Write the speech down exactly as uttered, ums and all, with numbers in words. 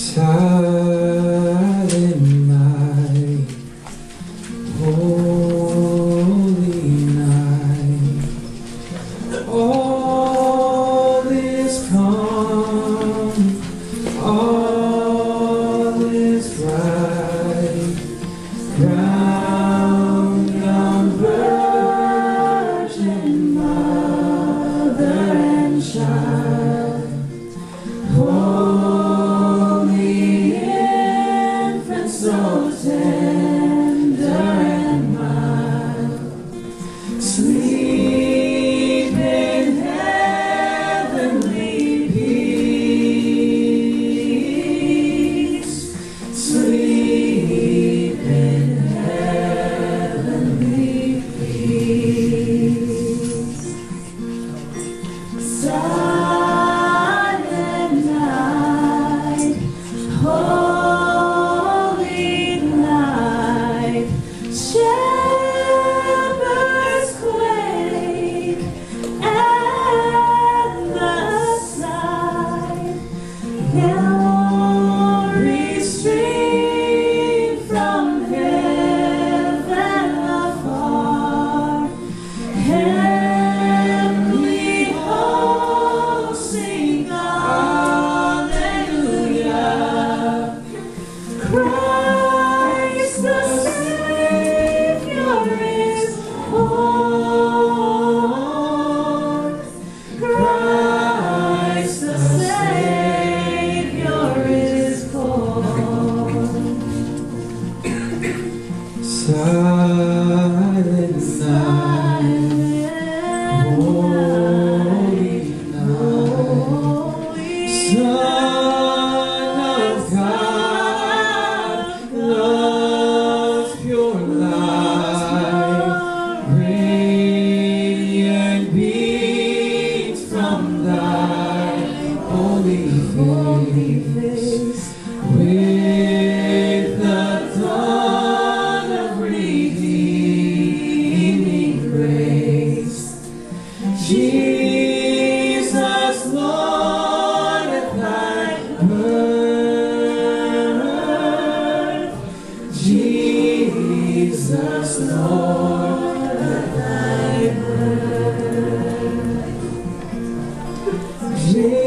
Silent night, holy night, all is calm, all is bright, crowned young virgin, mother and child, holy infant, so tender and mild, sleep in heavenly peace, sleep in heavenly peace. Silent night, holy night, shepherds quake at the sight, glory stream from heaven afar, heavenly hosts sing hallelujah. Christ the Savior is born. Christ the Savior is born. Silent night, holy night, Son of God, love's pure light, radiant beams from thy holy face, with the dawn of redeeming grace. Jesus, Lord, at thy birth, Jesus, Lord, at thy birth,